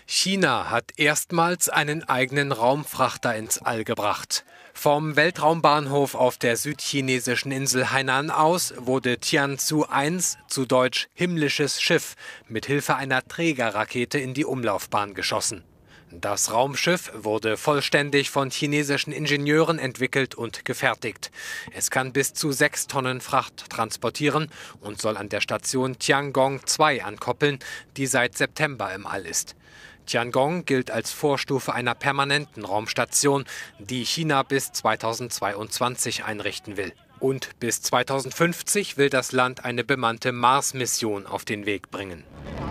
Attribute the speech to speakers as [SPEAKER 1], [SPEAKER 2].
[SPEAKER 1] China hat erstmals einen eigenen Raumfrachter ins All gebracht. Vom Weltraumbahnhof auf der südchinesischen Insel Hainan aus wurde Tianzhou-1, zu Deutsch himmlisches Schiff, mit Hilfe einer Trägerrakete in die Umlaufbahn geschossen. Das Raumschiff wurde vollständig von chinesischen Ingenieuren entwickelt und gefertigt. Es kann bis zu 6 Tonnen Fracht transportieren und soll an der Station Tiangong 2 ankoppeln, die seit September im All ist. Tiangong gilt als Vorstufe einer permanenten Raumstation, die China bis 2022 einrichten will. Und bis 2050 will das Land eine bemannte Mars-Mission auf den Weg bringen.